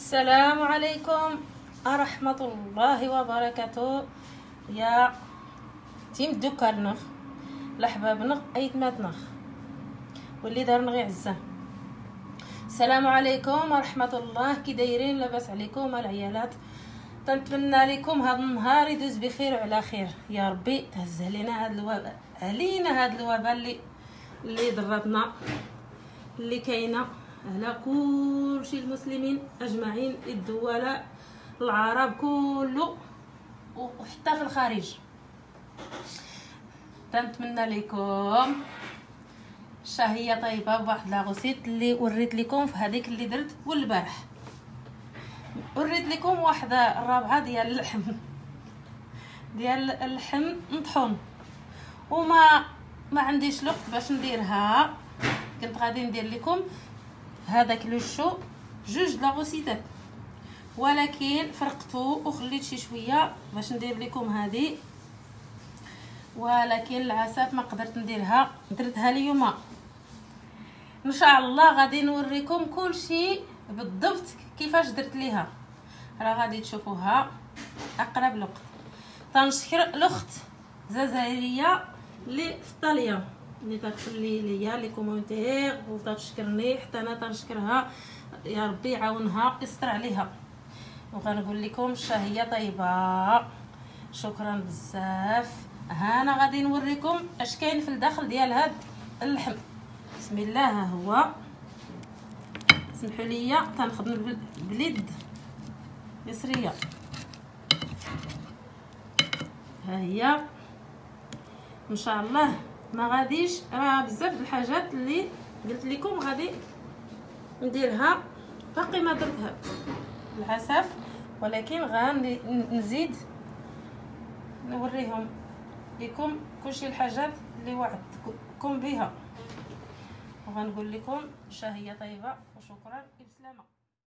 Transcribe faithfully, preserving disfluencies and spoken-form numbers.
السلام عليكم ورحمة الله وبركاته. يا تيم دوكرنخ لحبابنخ ايت ماتنخ واللي دارنغ يعزه. السلام عليكم ورحمة الله، كي دايرين؟ لاباس عليكم العيالات؟ تنتمنى لكم هذا النهار يدوز بخير وعلى خير يا ربي. تهز علينا هذا الوباء، علينا هذا الوباء اللي اللي ضرتنا، اللي كاينه على كل شيء المسلمين اجمعين، الدول العرب كله وحتى في الخارج. تنتمنى لكم شهيه طيبه بواحد لاغوسيت اللي وريت لكم في هذيك اللي درت. والبارح وريت لكم واحده الرابعه ديال اللحم ديال اللحم مطحون، وما ما عنديش الوقت باش نديرها. كنت غادي ندير لكم هذاك لو شو جوج لاغوسيتات، ولكن فرقتو وخليت شي شويه باش ندير لكم هذه، ولكن العساف ما قدرت نديرها. درتها اليوم ان شاء الله، غادي نوريكم كل شيء بالضبط كيفاش درت ليها، راه غادي تشوفوها اقرب الوقت. تنشكر الاخت جزائريه اللي في ايطاليا اللي تدخل لي ليا لي كومونتير وتشكرني، حتى انا تنشكرها. يا ربي يعاونها يستر عليها. وغنقول لكم الشهيه طيبه، شكرا بزاف. ها انا غادي نوريكم اش كاين في الداخل ديال هاد اللحم. بسم الله. ها هو، سمحوا لي تنخدم باليد يسريه. ها هي ان شاء الله ما غاديش، راه بزاف د الحاجات اللي قلت لكم غادي نديرها باقي ما درتها العساف، ولكن غنزيد نوريهم لكم كلشي الحاجات اللي وعدتكم بها، وغنقول لكم شهيه طيبه وشكرا بسلامه.